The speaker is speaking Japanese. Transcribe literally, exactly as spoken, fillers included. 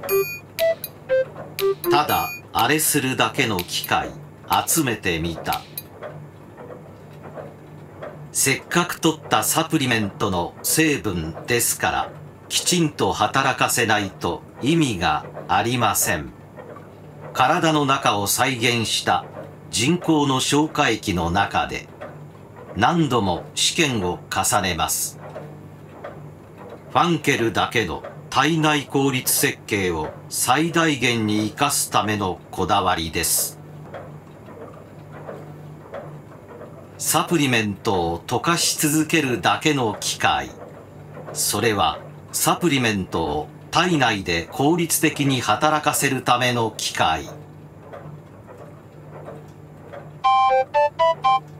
ただあれするだけの機械集めてみた。せっかく取ったサプリメントの成分ですからきちんと働かせないと意味がありません。体の中を再現した人工の消化液の中で何度も試験を重ねます。ファンケルだけの体内効率設計を最大限に生かすためのこだわりです。サプリメントを溶かし続けるだけの機械。それはサプリメントを体内で効率的に働かせるための機械。